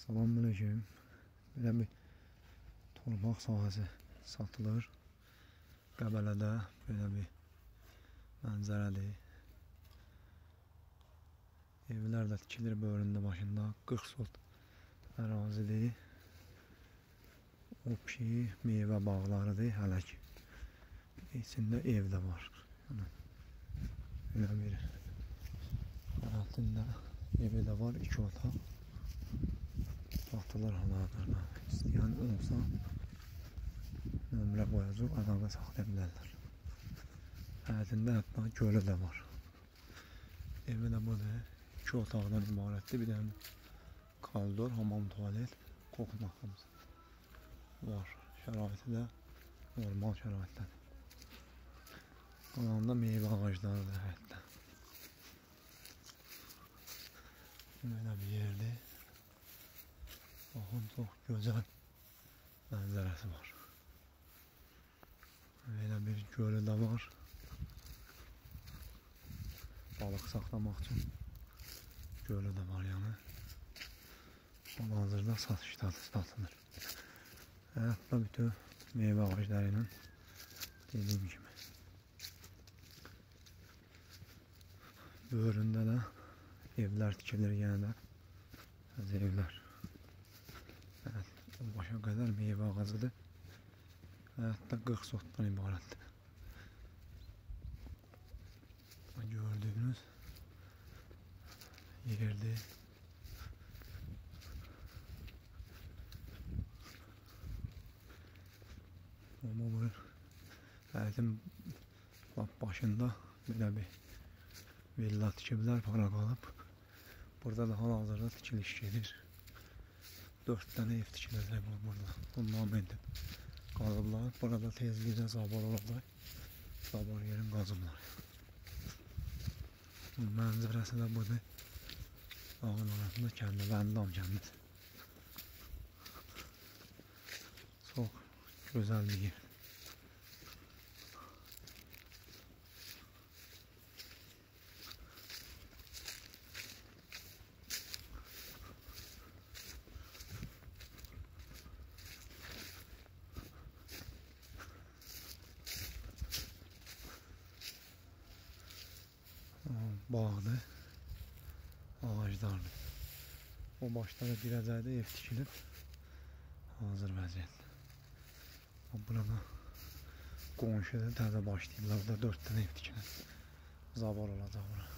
Salamünaleyküm. Belə bir torpaq sahəsi satılır. Qəbələdə belə bir mənzərədir. Evlər də tikilir bölündə başında. 40 sot ərazidir. O ki, meyvə bağlarıdır hələ ki. İçində ev də var. Belə bir həyətində evi də var, 2 otaq. Satılır hal-hazırda. İstəyən olsa nömrə qoyacaq, əlaqə saxlaya bilərlər. Həyətində hətta gölü də var. Evi də budur. 2 otaqdan ibarətdir. Bir dənə koridor, hamam, tualet, qoxu məxəməsi var. Şəraiti də normal şəraitdən. Qalanında meyvə ağaclarıdır həyətdə. Belə bir yerdir. Baxın, çox gözəl mənzərəsi var. Belə bir gölü də var. Balıq saxlamaq üçün gölü də var yəni. Hal-hazırda satışdadır, satılır. Həyatda bütün meyvə ağacları ilə dediyim kimi. Böyründə də evlər tikilir yenə də. Evlər. O başa qədər meyvə ağacıdır. Həyatda 40 sotdan ibarətdir. Gördüyünüz yerdir. Ama bu həyətin başında belə bir villa tikiblər, para qalıb. Burada da hal-hazırda tikiliş gedir. 4 tane ev tikiləcək burada. Fundamentin qazıblar. Burada tezliklə zabor olacaq. Zabor yerin qazıblar. Mənzərəsi də budur. Dağın arasında kəndi, Vəndam kəndi. Çox gözəl bir yer. Bağdır, ağaclardır. O başda da girəcəkdə ev tikilib, hazır vəziyyətdə. Burada qonşuda təzə başlayıblar, da 4 tane ev tikilib, zavar olacaq bura.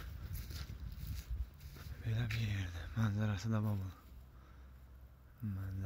Belə bir yerdir, mənzərəsi də bu.